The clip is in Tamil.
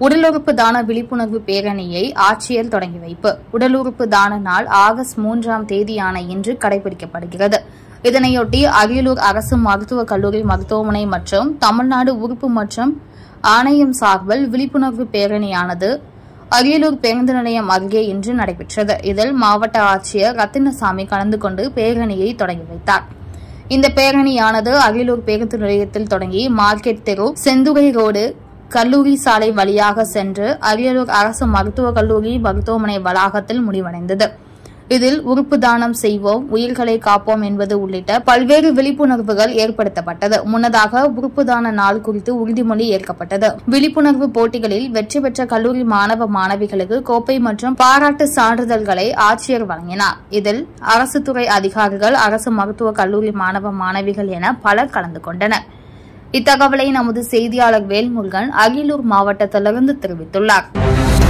உடல் உறுப்பு தான விழிப்புணர்வு பேரணியை ஆட்சியர் தொடங்கி வைப்பு. உடல் உறுப்பு தான நாள் ஆகஸ்ட் 3ஆம் தேதியான இன்று கடைபிடிக்கப்படுகிறது. இதனையொட்டி அரியலூர் அரசு மருத்துவக் கல்லூரி மருத்துவமனை மற்றும் தமிழ்நாடு உறுப்பு மற்றும் ஆணையம் சார்பில் விழிப்புணர்வு பேரணியானது அரியலூர் பேருந்து நிலையம் அருகே இன்று நடைபெற்றது. இதில் மாவட்ட ஆட்சியர் ரத்தினசாமி கலந்து கொண்டு பேரணியை தொடங்கி வைத்தார். இந்த பேரணியானது அரியலூர் பேருந்து நிலையத்தில் தொடங்கி மார்க்கெட் தெரு, செந்துறை ரோடு, கல்லூரி சாலை வழியாக சென்று அரியலூர் அரசு மருத்துவக் கல்லூரி மருத்துவமனை வளாகத்தில் முடிவடைந்தது. இதில் உறுப்பு தானம் செய்வோம், உயிர்களை காப்போம் என்பது உள்ளிட்ட பல்வேறு விழிப்புணர்வுகள் ஏற்படுத்தப்பட்டது. முன்னதாக உறுப்பு தான நாள் குறித்து உறுதிமொழி ஏற்கப்பட்டது. விழிப்புணர்வு போட்டிகளில் வெற்றி பெற்ற கல்லூரி மாணவ மாணவிகளுக்கு கோப்பை மற்றும் பாராட்டு சான்றிதழ்களை ஆட்சியர் வழங்கினார். இதில் அரசு துறை அதிகாரிகள், அரசு மருத்துவக் கல்லூரி மாணவ மாணவிகள் என பலர் கலந்து கொண்டனர். இத்தகவலை நமது செய்தியாளர் வேல்முருகன் அரியலூர் மாவட்டத்திலிருந்து தெரிவித்துள்ளார்.